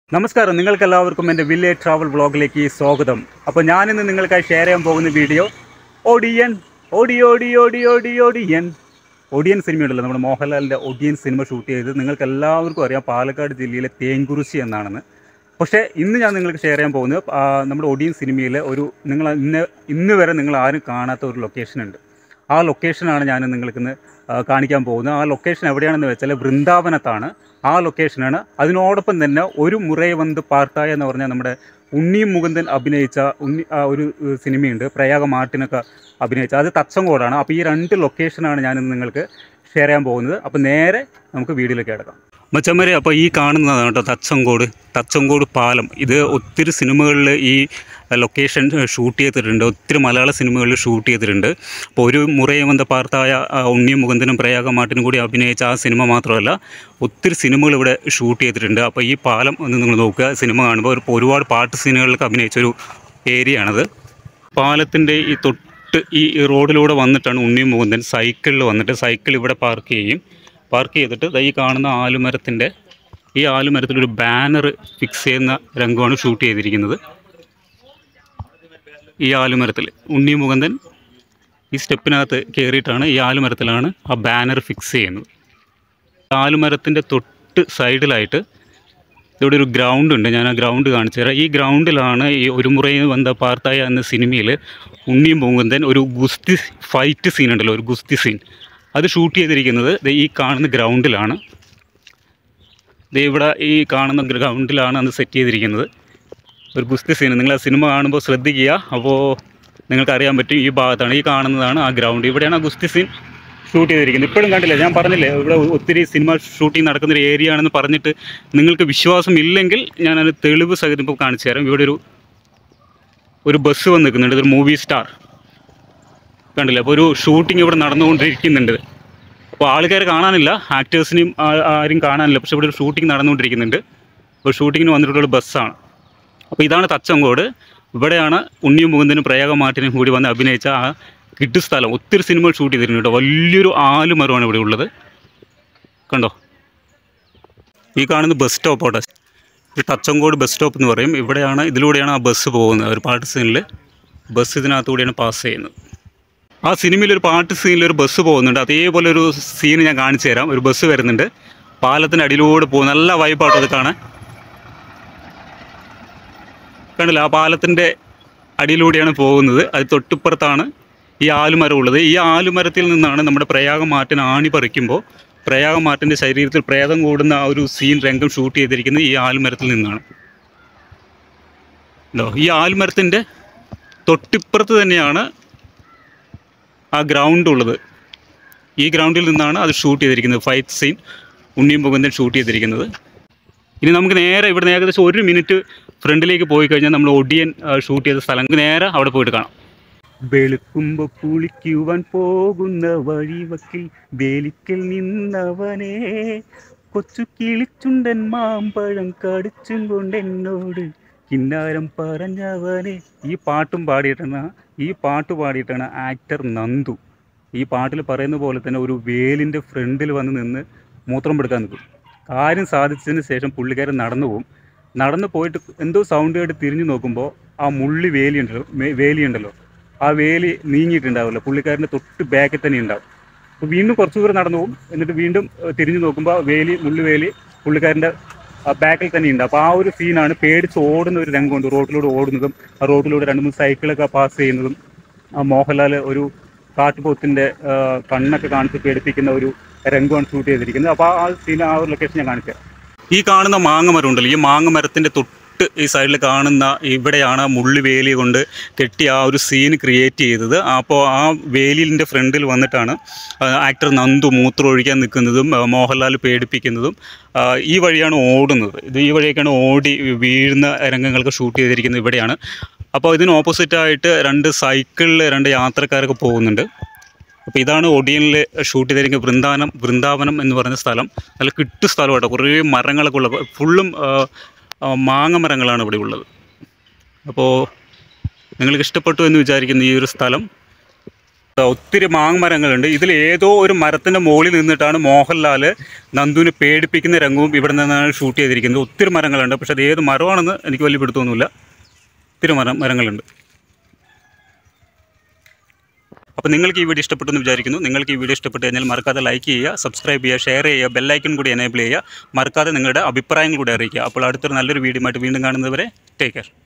നമസ്കാരം, നിങ്ങൾക്കെല്ലാവർക്കും എൻ്റെ വില്ലേജ് ട്രാവൽ വ്ളോഗിലേക്ക് സ്വാഗതം. അപ്പോൾ ഞാനിന്ന് നിങ്ങൾക്കായി ഷെയർ ചെയ്യാൻ പോകുന്ന വീഡിയോ ഒടിയൻ ഓടി ഓടി ഓടി ഓടി ഓടിയൻ ഒടിയൻ സിനിമയുണ്ടല്ലോ, നമ്മുടെ മോഹൻലാലിൻ്റെ ഒടിയൻ സിനിമ ഷൂട്ട് ചെയ്ത് നിങ്ങൾക്ക് എല്ലാവർക്കും അറിയാം പാലക്കാട് ജില്ലയിലെ തേങ്കുറിശ്ശി എന്നാണെന്ന്. പക്ഷേ ഇന്ന് ഞാൻ നിങ്ങൾക്ക് ഷെയർ ചെയ്യാൻ പോകുന്നത് നമ്മുടെ ഒടിയൻ സിനിമയിലെ ഒരു നിങ്ങൾ ഇന്ന് വരെ നിങ്ങൾ ആരും കാണാത്ത ഒരു ലൊക്കേഷൻ ഉണ്ട്. ആ ലൊക്കേഷനാണ് ഞാൻ നിങ്ങൾക്കിന്ന് കാണിക്കാൻ പോകുന്നത്. ആ ലൊക്കേഷൻ എവിടെയാണെന്ന് വെച്ചാൽ വൃന്ദാവനത്താണ്. ആ ലൊക്കേഷനാണ്. അതിനോടൊപ്പം തന്നെ ഒരു മുറൈ വന്ന് പാർത്തായ എന്ന് പറഞ്ഞാൽ നമ്മുടെ ഉണ്ണി മുകുന്ദൻ അഭിനയിച്ച ഒരു സിനിമയുണ്ട്, പ്രയാഗ മാർട്ടിനൊക്കെ അഭിനയിച്ച, അത് തച്ചങ്കോടാണ്. അപ്പോൾ ഈ രണ്ട് ലൊക്കേഷനാണ് ഞാനിന്ന് നിങ്ങൾക്ക് ഷെയർ ചെയ്യാൻ പോകുന്നത്. അപ്പോൾ നേരെ നമുക്ക് വീഡിയോയിലേക്ക് കിടക്കാം മച്ചമ്മരെ. അപ്പോൾ ഈ കാണുന്നതാണ് കേട്ടോ തച്ചങ്കോട് പാലം. ഇത് ഒത്തിരി സിനിമകളിൽ ഈ ലൊക്കേഷൻ ഷൂട്ട് ചെയ്തിട്ടുണ്ട്, ഒത്തിരി മലയാള സിനിമകളിൽ ഷൂട്ട് ചെയ്തിട്ടുണ്ട്. അപ്പോൾ ഒരു മുറൈ വന്ന പാർത്തായ ഉണ്ണി മുകുന്ദനും പ്രയാഗ മാർട്ടിനും കൂടി അഭിനയിച്ച ആ സിനിമ മാത്രമല്ല, ഒത്തിരി സിനിമകൾ ഇവിടെ ഷൂട്ട് ചെയ്തിട്ടുണ്ട്. അപ്പോൾ ഈ പാലം ഒന്ന് നിങ്ങൾ നോക്കുക, സിനിമ കാണുമ്പോൾ ഒരുപാട് പാട്ട് സീനുകളിലൊക്കെ അഭിനയിച്ചൊരു ഏരിയയാണത്. പാലത്തിൻ്റെ ഈ തൊട്ട് ഈ റോഡിലൂടെ വന്നിട്ടാണ് ഉണ്ണി മുകുന്ദൻ സൈക്കിളിൽ വന്നിട്ട് സൈക്കിൾ ഇവിടെ പാർക്ക് ചെയ്തിട്ട് ഈ കാണുന്ന ആലുമരത്തിലൊരു ബാനർ ഫിക്സ് ചെയ്യുന്ന രംഗമാണ് ഷൂട്ട് ചെയ്തിരിക്കുന്നത്. ഈ ആലുമരത്തിൽ ഉണ്ണി മുകുന്ദൻ ഈ സ്റ്റെപ്പിനകത്ത് കയറിയിട്ടാണ് ഈ ആലുമരത്തിലാണ് ആ ബാനർ ഫിക്സ് ചെയ്യുന്നത്. ആലുമരത്തിൻ്റെ തൊട്ട് സൈഡിലായിട്ട് ഇവിടെ ഒരു ഗ്രൗണ്ട് ഉണ്ട്. ഞാൻ ആ ഗ്രൗണ്ട് കാണിച്ചു തരാം. ഈ ഗ്രൗണ്ടിലാണ് ഈ ഒരു മുറൈ വന്ന പാർത്തായ എന്ന സിനിമയിൽ ഉണ്ണി മുകുന്ദൻ ഒരു ഗുസ്തി ഫൈറ്റ് സീൻ ഉണ്ടല്ലോ, ഒരു ഗുസ്തി സീൻ, അത് ഷൂട്ട് ചെയ്തിരിക്കുന്നത് ഈ കാണുന്ന ഗ്രൗണ്ടിലാണ്. ഇവിടെ ഈ കാണുന്ന ഗ്രൗണ്ടിലാണ് അത് സെറ്റ് ചെയ്തിരിക്കുന്നത്, ഒരു ഗുസ്തി സീൻ. നിങ്ങൾ ആ സിനിമ കാണുമ്പോൾ ശ്രദ്ധിക്കുക, അപ്പോൾ നിങ്ങൾക്കറിയാൻ പറ്റും. ഈ ഭാഗത്താണ്, ഈ കാണുന്നതാണ് ആ ഗ്രൗണ്ട്. ഇവിടെയാണ് ആ ഗുസ്തി സീൻ ഷൂട്ട് ചെയ്തിരിക്കുന്നത്. ഇപ്പോഴും കണ്ടില്ല, ഞാൻ പറഞ്ഞില്ലേ ഇവിടെ ഒത്തിരി സിനിമ ഷൂട്ടിംഗ് നടക്കുന്നൊരു ഏരിയ ആണെന്ന് പറഞ്ഞിട്ട് നിങ്ങൾക്ക് വിശ്വാസം ഇല്ലെങ്കിൽ ഞാനത് തെളിവ് സഹിതം ഇപ്പോൾ കാണിച്ചു തരാം. ഇവിടെ ഒരു ബസ് വന്ന് നിൽക്കുന്നുണ്ട്, ഇതൊരു മൂവി സ്റ്റാർ കണ്ടില്ല. അപ്പോൾ ഒരു ഷൂട്ടിംഗ് ഇവിടെ നടന്നുകൊണ്ടിരിക്കുന്നുണ്ട്. അപ്പോൾ ആൾക്കാർ കാണാനില്ല, ആക്ടേഴ്സിനെയും ആരും കാണാനില്ല, പക്ഷേ ഇവിടെ ഒരു ഷൂട്ടിംഗ് നടന്നുകൊണ്ടിരിക്കുന്നുണ്ട്. അപ്പോൾ ഷൂട്ടിങ്ങിന് വന്നിട്ടുള്ള ബസ്സാണ്. അപ്പോൾ ഇതാണ് തച്ചങ്കോട്. ഇവിടെയാണ് ഉണ്ണി മുകുന്ദനും പ്രയാഗ മാർട്ടിനും കൂടി വന്ന് അഭിനയിച്ച ആ കിട്ടു സ്ഥലം. ഒത്തിരി സിനിമകൾ ഷൂട്ട് ചെയ്തിട്ടുണ്ട് കേട്ടോ. വലിയൊരു ആലുമരമാണ് ഇവിടെ ഉള്ളത്, കണ്ടോ. ഈ കാണുന്ന ബസ് സ്റ്റോപ്പോട്ടെ, തച്ചങ്കോട് ബസ് സ്റ്റോപ്പ് എന്ന് പറയും. ഇതിലൂടെയാണ് ആ ബസ് പോകുന്നത്. ഒരു പാട്ട് സീനിൽ ബസ് ഇതിനകത്തുകൂടിയാണ് പാസ് ചെയ്യുന്നത്. ആ സിനിമയിലൊരു പാട്ട് സീനിലൊരു ബസ് പോകുന്നുണ്ട്, അതേപോലെ ഒരു സീൻ ഞാൻ കാണിച്ചു തരാം. ഒരു ബസ് വരുന്നുണ്ട്, പാലത്തിൻ്റെ അടിയിലൂടെ പോകും, നല്ല വൈബാട്ടോ അത് കാണാൻ. കണ്ടില്ല, ആ പാലത്തിൻ്റെ അടിയിലൂടെയാണ് പോകുന്നത്. അത് തൊട്ടിപ്പുറത്താണ് ഈ ആലുമരം ഉള്ളത്. ഈ ആലുമരത്തിൽ നിന്നാണ് നമ്മുടെ പ്രയാഗ മാർട്ടിൻ ആണി പറിക്കുമ്പോൾ പ്രയാഗ മാർട്ടിൻ്റെ ശരീരത്തിൽ പ്രേതം കൂടുന്ന ആ ഒരു സീൻ രംഗം ഷൂട്ട് ചെയ്തിരിക്കുന്നത് ഈ ആലുമരത്തിൽ നിന്നാണ്. ഈ ആലുമരത്തിൻ്റെ തൊട്ടിപ്പുറത്ത് തന്നെയാണ് ആ ഗ്രൗണ്ട് ഉള്ളത്. ഈ ഗ്രൗണ്ടിൽ നിന്നാണ് അത് ഷൂട്ട് ചെയ്തിരിക്കുന്നത്, fight scene Unni Mukundan shoot ചെയ്തിരിക്കുന്നത്. ഇനി നമുക്ക് നേരെ ഇവിടെ നിന്ന് ഏകദേശം 1 മിനിറ്റ് ഫ്രണ്ടിലേക്ക് പോയി കഴിഞ്ഞാൽ നമ്മൾ ഒടിയൻ ഷൂട്ട് ചെയ്ത സ്ഥലം നേരെ അവിടെ പോയിട്ട് കാണാം. വെളുക്കുമ്പോൾ കുളിക്കുവാൻ പോകുന്ന വഴിവക്കിൽ വേലിക്കൽ നിന്നവനെ കൊച്ചു കിളിച്ചുണ്ടൻ മാമ്പഴം കടിച്ചും കൊണ്ട് എന്നോട് കിന്നാരം പറഞ്ഞവനെ. ഈ പാട്ട് പാടിയിട്ടാണ് ആക്ടർ നന്ദു ഈ പാട്ടിൽ പറയുന്ന പോലെ തന്നെ ഒരു വേലിൻ്റെ ഫ്രണ്ടിൽ വന്ന് നിന്ന് മൂത്രം പെടുക്കാൻ നിൽക്കും. കാര്യം സാധിച്ചതിന് ശേഷം പുള്ളിക്കാരൻ നടന്നു പോയിട്ട് എന്തോ സൗണ്ട് കേട്ട് തിരിഞ്ഞു നോക്കുമ്പോൾ ആ വേലിയുണ്ടല്ലോ, ആ വേലി നീങ്ങിയിട്ടുണ്ടാവില്ല, പുള്ളിക്കാരൻ്റെ തൊട്ട് ബാക്കിൽ തന്നെ ഉണ്ടാവും. അപ്പോൾ വീണ്ടും കുറച്ച് ദൂരം നടന്നു പോകും, എന്നിട്ട് വീണ്ടും തിരിഞ്ഞു നോക്കുമ്പോൾ മുള്ളുവേലി പുള്ളിക്കാരൻ്റെ ബാക്കിൽ തന്നെ ഉണ്ട്. അപ്പോൾ ആ ഒരു സീനാണ് പേടിച്ച് ഓടുന്ന ഒരു രംഗമുണ്ട്, റോഡിലൂടെ ഓടുന്നതും ആ റോഡിലൂടെ 2-3 സൈക്കിളൊക്കെ പാസ് ചെയ്യുന്നതും ആ മോഹൻലാൽ ഒരു കാട്ടുപോത്തിൻ്റെ കണ്ണൊക്കെ കാണിച്ച് പേടിപ്പിക്കുന്ന ഒരു രംഗമാണ് ഷൂട്ട് ചെയ്തിരിക്കുന്നത്. അപ്പോൾ ആ സീൻ, ആ ഒരു ലൊക്കേഷൻ ഞാൻ കാണിക്കാം. ഈ കാണുന്ന മാങ്ങമരം ഉണ്ടല്ലോ, ഈ മാങ്ങമരത്തിൻ്റെ തൊട്ട് ഈ സൈഡിൽ കാണുന്ന ഇവിടെയാണ് മുള്ളുവേലി കൊണ്ട് കെട്ടി ആ ഒരു സീൻ ക്രിയേറ്റ് ചെയ്തത്. അപ്പോൾ ആ വേലിൻ്റെ ഫ്രണ്ടിൽ വന്നിട്ടാണ് ആക്ടർ നന്ദു മൂത്രം ഒഴിക്കാൻ നിൽക്കുന്നതും മോഹൻലാൽ പേടിപ്പിക്കുന്നതും. ഈ വഴിയാണ് ഓടുന്നത്. ഈ വഴിയൊക്കെയാണ് ഓടി വീഴുന്ന രംഗങ്ങൾക്ക് ഷൂട്ട് ചെയ്തിരിക്കുന്നത് ഇവിടെയാണ്. അപ്പോൾ ഇതിന് ഓപ്പോസിറ്റായിട്ട് 2 സൈക്കിളിൽ 2 യാത്രക്കാരൊക്കെ പോകുന്നുണ്ട്. അപ്പോൾ ഇതാണ് ഒടിയനിൽ ഷൂട്ട് ചെയ്തിരിക്കുന്ന വൃന്ദാവനം എന്ന് പറയുന്ന സ്ഥലം. നല്ല കിട്ടു സ്ഥലമാട്ടോ, കുറേ മരങ്ങളൊക്കെ ഉള്ള, ഫുള്ളും മാങ്ങ മരങ്ങളാണ് ഇവിടെ ഉള്ളത്. അപ്പോൾ നിങ്ങൾക്ക് ഇഷ്ടപ്പെട്ടു എന്ന് വിചാരിക്കുന്ന ഈ ഒരു സ്ഥലം ഒത്തിരി മാങ്ങമരങ്ങളുണ്ട്. ഇതിൽ ഏതോ ഒരു മരത്തിൻ്റെ മുകളിൽ നിന്നിട്ടാണ് മോഹൻലാൽ നന്ദുവിനെ പേടിപ്പിക്കുന്ന രംഗവും ഇവിടെ നിന്നാണ് ഷൂട്ട് ചെയ്തിരിക്കുന്നത്. ഒത്തിരി മരങ്ങളുണ്ട്, പക്ഷേ അത് ഏത് മരമാണെന്ന് എനിക്ക് വലിയ പിടുത്തമൊന്നുമില്ല. ഒത്തിരി മരങ്ങളുണ്ട്. അപ്പോൾ നിങ്ങൾക്ക് ഈ വീഡിയോ ഇഷ്ടപ്പെട്ടെന്ന് വിചാരിക്കുന്നു. നിങ്ങൾക്ക് ഈ വീഡിയോ ഇഷ്ടപ്പെട്ട് കഴിഞ്ഞാൽ മറക്കാതെ ലൈക്ക് ചെയ്യുക, സബ്സ്ക്രൈബ് ചെയ്യുക, ഷെയർ ചെയ്യുക, ബെല്ലൈക്കൺ കൂടി എനേബിൾ ചെയ്യുക. മറക്കാതെ നിങ്ങളുടെ അഭിപ്രായങ്ങൾ കൂടി അറിയിക്കുക. അപ്പോൾ അടുത്തൊരു നല്ലൊരു വീഡിയോ ആയിട്ട് വീണ്ടും കാണുന്നതുവരെ ടേക്ക് കെയർ.